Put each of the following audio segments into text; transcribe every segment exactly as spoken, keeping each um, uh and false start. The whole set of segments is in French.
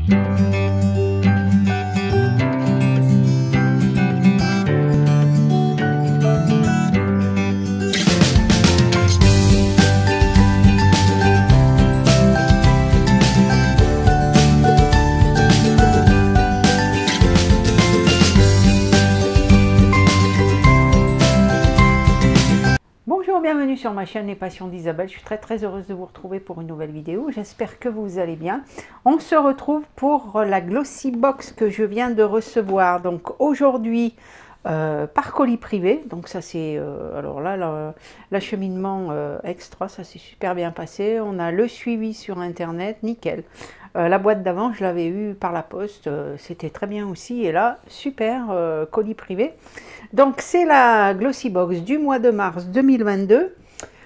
Bienvenue sur ma chaîne Les Passions d'Isabelle. Je suis très très heureuse de vous retrouver pour une nouvelle vidéo. J'espère que vous allez bien. On se retrouve pour la Glossy Box que je viens de recevoir. Donc aujourd'hui euh, par colis privé. Donc ça c'est euh, alors là l'acheminement euh, extra, ça s'est super bien passé. On a le suivi sur internet, nickel. Euh, la boîte d'avant, je l'avais eu par la poste, euh, c'était très bien aussi. Et là, super, euh, colis privé. Donc, c'est la Glossy Box du mois de mars deux mille vingt-deux.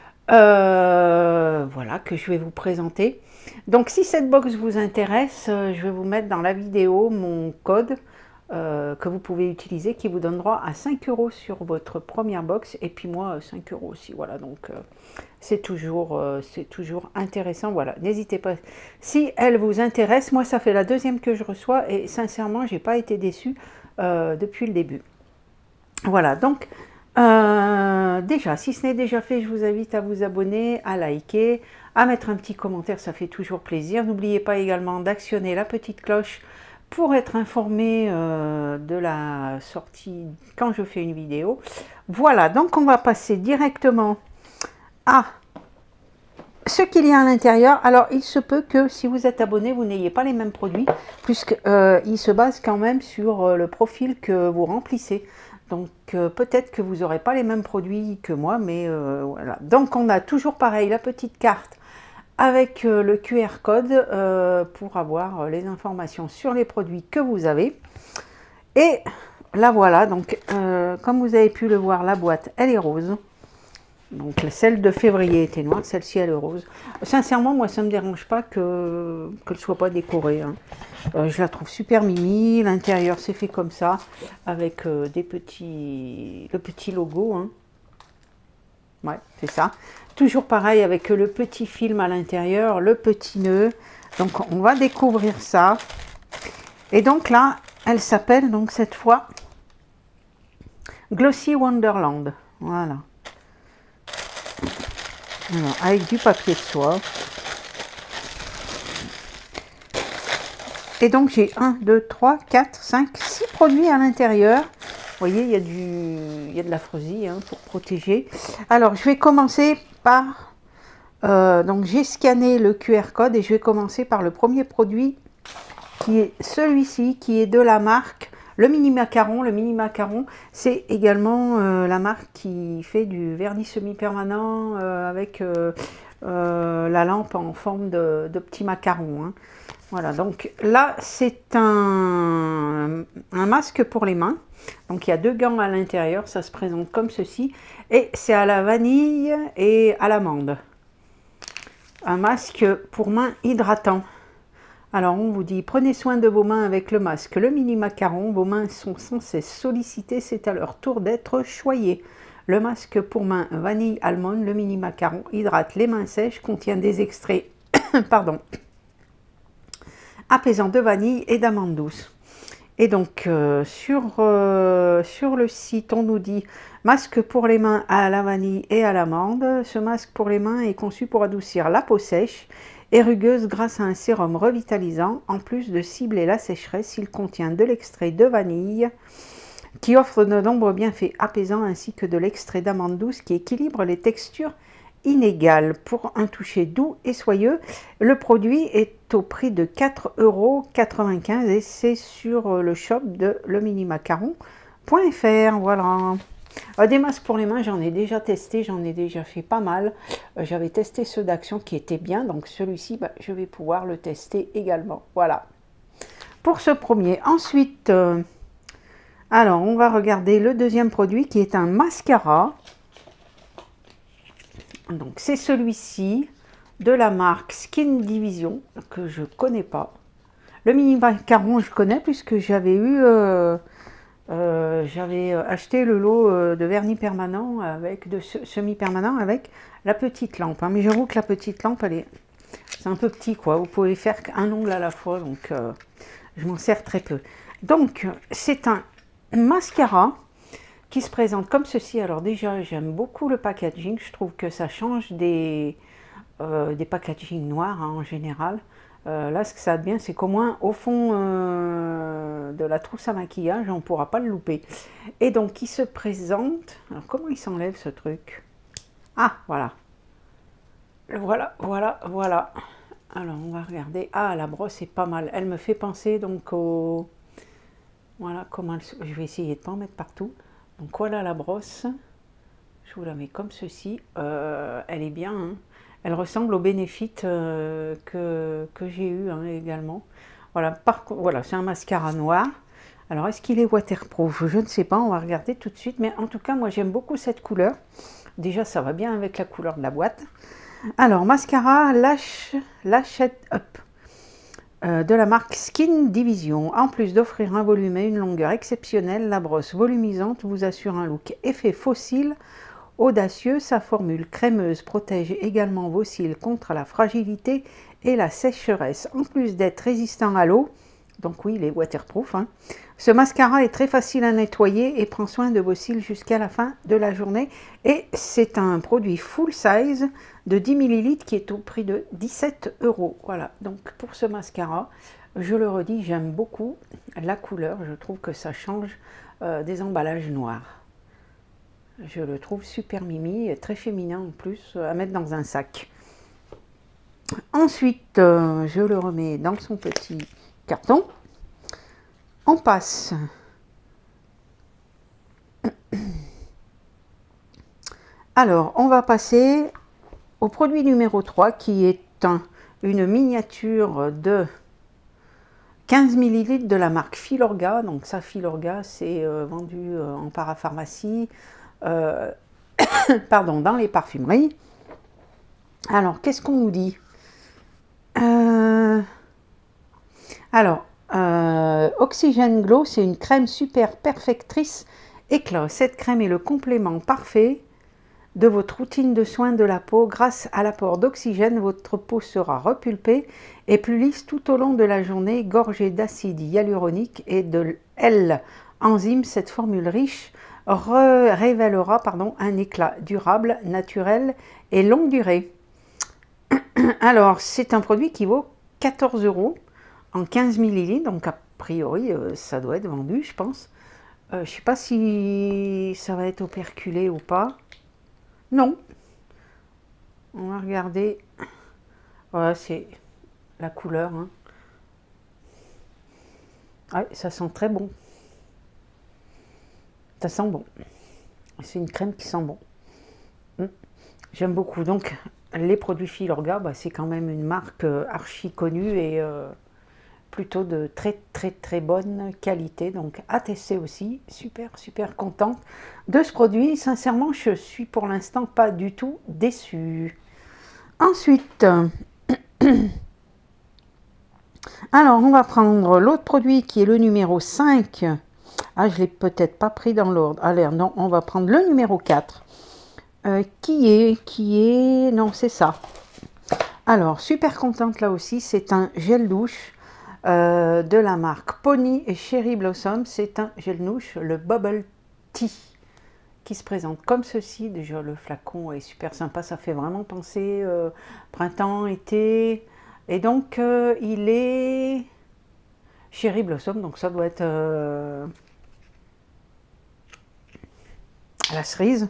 Euh, voilà, que je vais vous présenter. Donc, si cette box vous intéresse, euh, je vais vous mettre dans la vidéo mon code euh, que vous pouvez utiliser, qui vous donne droit à cinq euros sur votre première box. Et puis moi, cinq euros aussi. Voilà, donc... Euh, c'est toujours, euh, c'est toujours intéressant. Voilà, n'hésitez pas. Si elle vous intéresse, moi, ça fait la deuxième que je reçois et sincèrement, j'ai pas été déçue euh, depuis le début. Voilà, donc, euh, déjà, si ce n'est déjà fait, je vous invite à vous abonner, à liker, à mettre un petit commentaire, ça fait toujours plaisir. N'oubliez pas également d'actionner la petite cloche pour être informé euh, de la sortie quand je fais une vidéo. Voilà, donc on va passer directement à ce qu'il y a à l'intérieur. Alors il se peut que si vous êtes abonné, vous n'ayez pas les mêmes produits, puisqu'il euh, se base quand même sur euh, le profil que vous remplissez. Donc euh, peut-être que vous n'aurez pas les mêmes produits que moi, mais euh, voilà. Donc on a toujours pareil la petite carte avec euh, le Q R code euh, pour avoir euh, les informations sur les produits que vous avez. Et là voilà, donc euh, comme vous avez pu le voir, la boîte elle est rose. Donc celle de février était noire, celle-ci elle est rose. Sincèrement, moi ça ne me dérange pas que qu'elle ne soit pas décorée. Hein. Euh, je la trouve super mimi. L'intérieur c'est fait comme ça, avec euh, des petits, le petit logo. Hein. Ouais, c'est ça. Toujours pareil avec le petit film à l'intérieur, le petit nœud. Donc on va découvrir ça. Et donc là, elle s'appelle donc cette fois Glossy Wonderland. Voilà. Alors, avec du papier de soie. Et donc j'ai un, deux, trois, quatre, cinq, six produits à l'intérieur. Vous voyez, il y a du, il y a de la frosie hein, pour protéger. Alors je vais commencer par, euh, donc j'ai scanné le Q R code et je vais commencer par le premier produit qui est celui-ci, qui est de la marque Le Mini Macaron. Le Mini Macaron, c'est également euh, la marque qui fait du vernis semi-permanent euh, avec euh, euh, la lampe en forme de, de petits macarons. Hein. Voilà, donc là, c'est un, un masque pour les mains. Donc il y a deux gants à l'intérieur, ça se présente comme ceci. Et c'est à la vanille et à l'amande. Un masque pour mains hydratant. Alors on vous dit, prenez soin de vos mains avec le masque Le Mini Macaron. Vos mains sont sans cesse sollicitées, c'est à leur tour d'être choyées. Le masque pour mains vanille almond, Le Mini Macaron hydrate les mains sèches, contient des extraits pardon, apaisants de vanille et d'amande douce. Et donc euh, sur, euh, sur le site, on nous dit masque pour les mains à la vanille et à l'amande. Ce masque pour les mains est conçu pour adoucir la peau sèche et rugueuse grâce à un sérum revitalisant. En plus de cibler la sécheresse, il contient de l'extrait de vanille qui offre de nombreux bienfaits apaisants ainsi que de l'extrait d'amande douce qui équilibre les textures inégales pour un toucher doux et soyeux. Le produit est au prix de quatre euros quatre-vingt-quinze et c'est sur le shop de le mini macaron point F R. Voilà. Euh, des masques pour les mains, j'en ai déjà testé, j'en ai déjà fait pas mal. Euh, J'avais testé ceux d'Action qui étaient bien, donc celui-ci, bah, je vais pouvoir le tester également. Voilà. Pour ce premier. Ensuite, euh, alors on va regarder le deuxième produit qui est un mascara. Donc c'est celui-ci de la marque Skin Division que je connais pas. Le mini macaron je connais puisque j'avais eu euh, euh, j'avais acheté le lot euh, de vernis permanent avec de semi-permanent avec la petite lampe. Hein. Mais j'avoue que la petite lampe elle est c'est un peu petit quoi, vous pouvez faire qu'un ongle à la fois, donc euh, je m'en sers très peu. Donc c'est un mascara qui se présente comme ceci. Alors déjà j'aime beaucoup le packaging, je trouve que ça change des, euh, des packaging noirs hein, en général. Euh, là ce que ça a de bien c'est qu'au moins au fond euh, de la trousse à maquillage on ne pourra pas le louper. Et donc il se présente, alors comment il s'enlève ce truc? Ah voilà, voilà, voilà, voilà. Alors on va regarder, ah la brosse est pas mal, elle me fait penser donc au... Voilà comment elle... je vais essayer de ne pas en mettre partout. Donc voilà la brosse, je vous la mets comme ceci, euh, elle est bien, hein. Elle ressemble au Benefit euh, que, que j'ai eu hein, également. Voilà, par contre, voilà, c'est un mascara noir. Alors est-ce qu'il est waterproof? Je ne sais pas, on va regarder tout de suite, mais en tout cas moi j'aime beaucoup cette couleur. Déjà ça va bien avec la couleur de la boîte. Alors mascara Lash, Lash It Up. Euh, de la marque Skin Division. En plus d'offrir un volume et une longueur exceptionnelle, la brosse volumisante vous assure un look effet fossile audacieux. Sa formule crémeuse protège également vos cils contre la fragilité et la sécheresse. En plus d'être résistant à l'eau, donc oui, il est waterproof, hein, ce mascara est très facile à nettoyer et prend soin de vos cils jusqu'à la fin de la journée. Et c'est un produit full size de dix millilitres qui est au prix de dix-sept euros. Voilà, donc pour ce mascara, je le redis, j'aime beaucoup la couleur. Je trouve que ça change euh, des emballages noirs. Je le trouve super mimi, très féminin en plus, à mettre dans un sac. Ensuite, euh, je le remets dans son petit carton. On passe alors on va passer au produit numéro trois qui est un, une miniature de quinze millilitres de la marque Filorga. Donc ça, Filorga, c'est euh, vendu euh, en parapharmacie, euh, pardon, dans les parfumeries. Alors qu'est-ce qu'on nous dit? euh, alors Euh, Oxygène Glow, c'est une crème super perfectrice éclat. Cette crème est le complément parfait de votre routine de soins de la peau. Grâce à l'apport d'oxygène, votre peau sera repulpée et plus lisse tout au long de la journée. Gorgée d'acide hyaluronique et de L-enzyme, cette formule riche révélera pardon, un éclat durable, naturel et longue durée. Alors, c'est un produit qui vaut quatorze euros. En quinze millilitres, donc a priori euh, ça doit être vendu je pense. Euh, je sais pas si ça va être operculé ou pas. Non. On va regarder. Voilà, c'est la couleur. Hein. Ouais, ça sent très bon. Ça sent bon. C'est une crème qui sent bon. Mmh. J'aime beaucoup. Donc les produits Filorga, bah, c'est quand même une marque euh, archi connue et... Euh, plutôt de très très très bonne qualité, donc à tester aussi. Super super contente de ce produit, sincèrement je suis pour l'instant pas du tout déçue. Ensuite alors on va prendre l'autre produit qui est le numéro cinq. Ah, je l'ai peut-être pas pris dans l'ordre. Allez, non, on va prendre le numéro quatre euh, qui est qui est non, c'est ça. Alors super contente là aussi, c'est un gel douche Euh, de la marque Pony et Cherry Blossom. C'est un gel douche, le Bubble Tea, qui se présente comme ceci. Déjà le flacon est super sympa, ça fait vraiment penser euh, printemps, été. Et donc euh, il est Cherry Blossom, donc ça doit être euh, la cerise.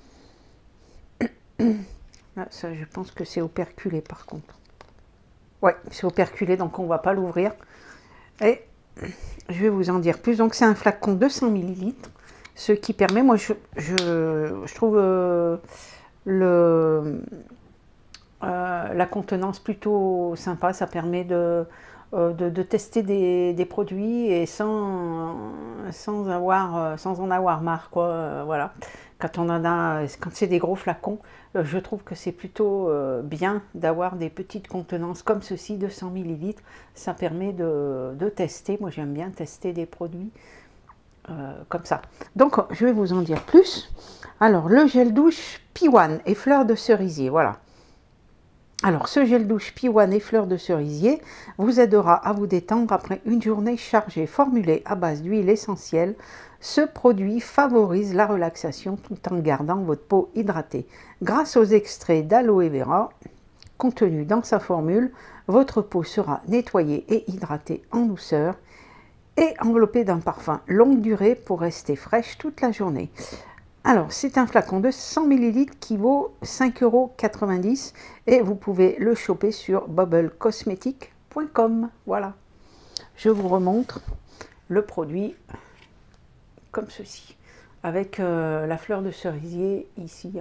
Là, ça, je pense que c'est operculé par contre. Ouais, c'est operculé, donc on ne va pas l'ouvrir. Et je vais vous en dire plus. Donc c'est un flacon de cent millilitres, ce qui permet, moi je, je, je trouve euh, le, euh, la contenance plutôt sympa. Ça permet de, euh, de, de tester des, des produits et sans, sans, avoir, sans en avoir marre, quoi. Euh, voilà. Quand on en a, quand c'est des gros flacons, euh, je trouve que c'est plutôt euh, bien d'avoir des petites contenances comme ceci de cent millilitres. Ça permet de, de tester. Moi, j'aime bien tester des produits euh, comme ça. Donc, je vais vous en dire plus. Alors, le gel douche P un et fleurs de cerisier, voilà. Alors, ce gel douche P un et fleurs de cerisier vous aidera à vous détendre après une journée chargée. Formulé à base d'huile essentielle, ce produit favorise la relaxation tout en gardant votre peau hydratée. Grâce aux extraits d'aloe vera contenus dans sa formule, votre peau sera nettoyée et hydratée en douceur et enveloppée d'un parfum longue durée pour rester fraîche toute la journée. Alors, c'est un flacon de cent millilitres qui vaut cinq euros quatre-vingt-dix et vous pouvez le choper sur bubble cosmétique point com. Voilà, je vous remontre le produit comme ceci, avec euh, la fleur de cerisier ici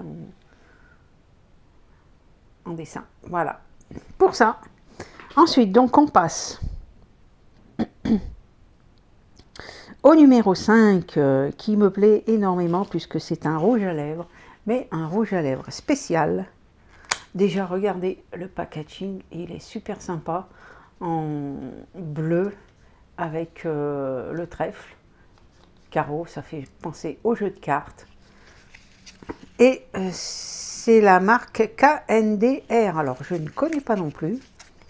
en, en dessin. Voilà, pour ça. Ensuite, donc, on passe au numéro cinq, euh, qui me plaît énormément puisque c'est un rouge à lèvres, mais un rouge à lèvres spécial. Déjà, regardez le packaging, il est super sympa, en bleu avec euh, le trèfle, carreau, ça fait penser au jeu de cartes. Et euh, c'est la marque K N D R, alors je ne connais pas non plus.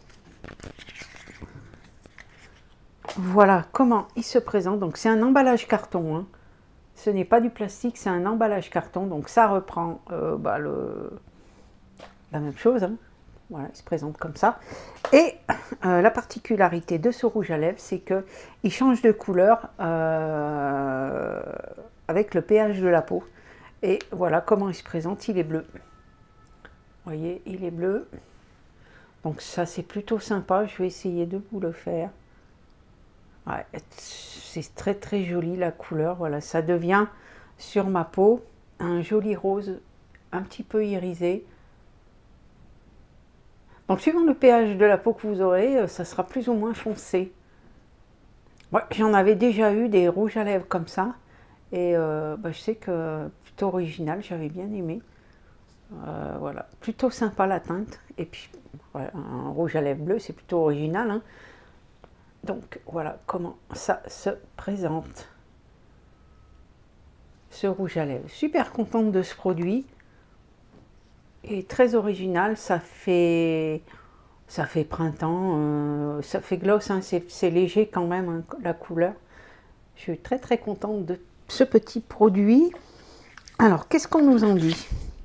Voilà comment il se présente. Donc c'est un emballage carton, hein. Ce n'est pas du plastique, c'est un emballage carton. Donc ça reprend euh, bah, le... la même chose, hein. Voilà, il se présente comme ça. Et euh, la particularité de ce rouge à lèvres, c'est qu'il change de couleur euh, avec le pH de la peau. Et voilà comment il se présente, il est bleu. Vous voyez, il est bleu. Donc ça, c'est plutôt sympa. Je vais essayer de vous le faire. Ouais, c'est très très joli la couleur, voilà, ça devient sur ma peau un joli rose un petit peu irisé. Donc suivant le pH de la peau que vous aurez, ça sera plus ou moins foncé. Ouais, j'en avais déjà eu des rouges à lèvres comme ça, et euh, bah, je sais que plutôt original, j'avais bien aimé. Euh, voilà, plutôt sympa la teinte, et puis voilà, un rouge à lèvres bleu, c'est plutôt original, hein. Donc voilà comment ça se présente, ce rouge à lèvres. Super contente de ce produit, et très original, ça fait ça fait printemps, euh, ça fait gloss, hein, c'est léger quand même, hein, la couleur. Je suis très très contente de ce petit produit. Alors qu'est-ce qu'on nous en dit?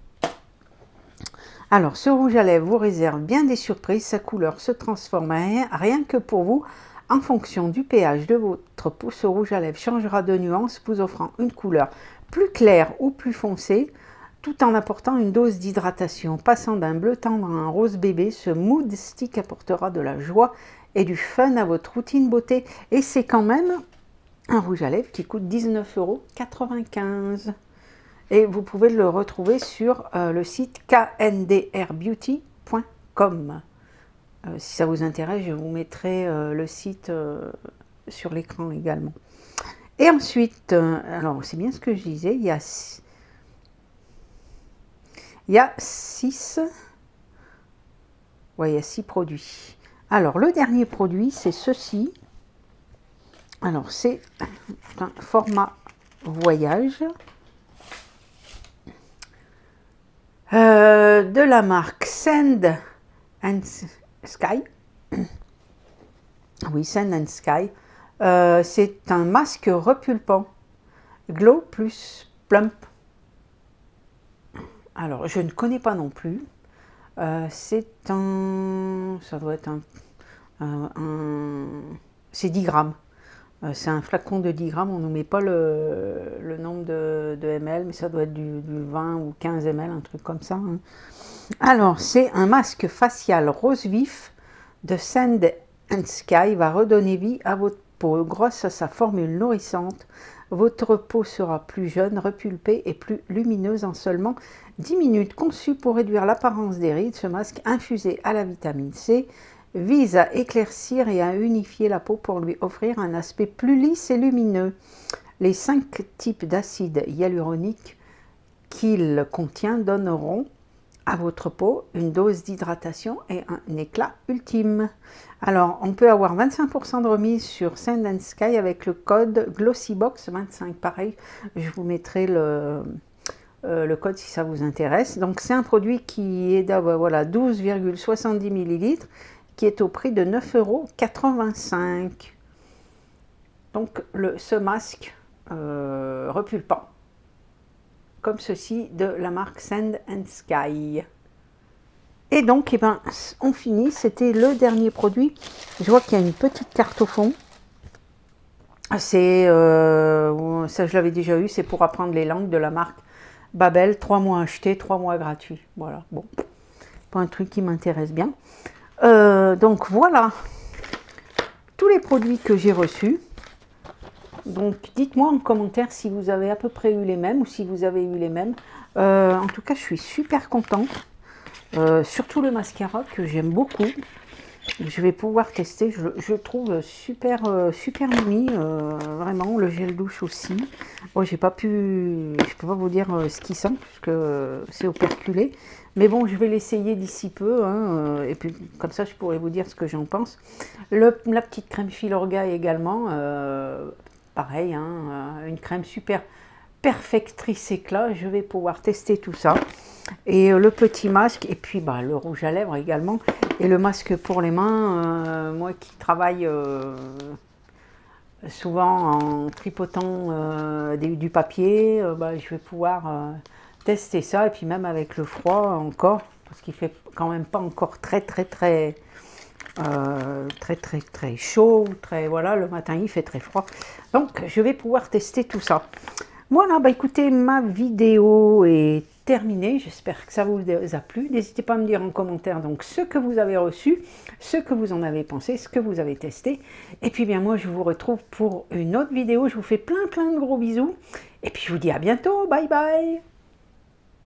Alors ce rouge à lèvres vous réserve bien des surprises, sa couleur se transforme à rien, rien que pour vous. En fonction du pH de votre peau, ce rouge à lèvres changera de nuance, vous offrant une couleur plus claire ou plus foncée, tout en apportant une dose d'hydratation. Passant d'un bleu tendre à un rose bébé, ce Mood Stick apportera de la joie et du fun à votre routine beauté. Et c'est quand même un rouge à lèvres qui coûte dix-neuf euros quatre-vingt-quinze. Et vous pouvez le retrouver sur euh, le site k n d r beauty point com. Euh, si ça vous intéresse, je vous mettrai euh, le site euh, sur l'écran également. Et ensuite, euh, alors c'est bien ce que je disais, il y a, il y a six, ouais, il y a six produits. Alors le dernier produit, c'est ceci. Alors c'est un format voyage euh, de la marque Sand and Sky. Oui, Sand and Sky. Euh, c'est un masque repulpant. Glow plus Plump. Alors, je ne connais pas non plus. Euh, c'est un... Ça doit être un... un, un c'est dix grammes. Euh, c'est un flacon de dix grammes. On ne nous met pas le, le nombre de, de ml, mais ça doit être du, du vingt ou quinze millilitres, un truc comme ça, hein. Alors, c'est un masque facial rose vif de Sand and Sky, va redonner vie à votre peau. Grâce à sa formule nourrissante, votre peau sera plus jeune, repulpée et plus lumineuse en seulement dix minutes. Conçu pour réduire l'apparence des rides, ce masque infusé à la vitamine C vise à éclaircir et à unifier la peau pour lui offrir un aspect plus lisse et lumineux. Les cinq types d'acide hyaluronique qu'il contient donneront à votre peau une dose d'hydratation et un éclat ultime. Alors, on peut avoir vingt-cinq pour cent de remise sur Sand and Sky avec le code GlossyBox vingt-cinq. Pareil, je vous mettrai le, euh, le code si ça vous intéresse. Donc c'est un produit qui est de voilà, douze virgule soixante-dix millilitres, qui est au prix de neuf euros quatre-vingt-cinq. Donc le, ce masque euh, repulpant, comme ceci, de la marque Sand and Sky. Et donc, eh ben, on finit, c'était le dernier produit. Je vois qu'il y a une petite carte au fond. C'est, euh, ça je l'avais déjà eu, c'est pour apprendre les langues de la marque Babel. trois mois achetés, trois mois gratuits. Voilà, bon, pas un truc qui m'intéresse bien. Euh, donc voilà, tous les produits que j'ai reçus. Donc dites-moi en commentaire si vous avez à peu près eu les mêmes ou si vous avez eu les mêmes. Euh, en tout cas, je suis super contente. Euh, surtout le mascara que j'aime beaucoup. Je vais pouvoir tester, je, je trouve super euh, super mimi, euh, vraiment. Le gel douche aussi. Bon, j'ai pas pu, je peux pas vous dire euh, ce qui sent parce que euh, c'est operculé, mais bon, je vais l'essayer d'ici peu, hein, euh, et puis comme ça je pourrai vous dire ce que j'en pense. Le, la petite crème Filorga également, euh, pareil, hein, euh, une crème super perfectrice éclat. Je vais pouvoir tester tout ça. Et le petit masque, et puis bah, le rouge à lèvres également, et le masque pour les mains. Euh, moi qui travaille euh, souvent en tripotant euh, des, du papier, euh, bah, je vais pouvoir euh, tester ça, et puis même avec le froid encore, parce qu'il fait quand même pas encore très très très euh, très très très chaud, très voilà, le matin il fait très froid, donc je vais pouvoir tester tout ça. Voilà, bah écoutez, ma vidéo est terminée, j'espère que ça vous a plu. N'hésitez pas à me dire en commentaire donc ce que vous avez reçu, ce que vous en avez pensé, ce que vous avez testé. Et puis bien moi je vous retrouve pour une autre vidéo, je vous fais plein plein de gros bisous. Et puis je vous dis à bientôt, bye bye.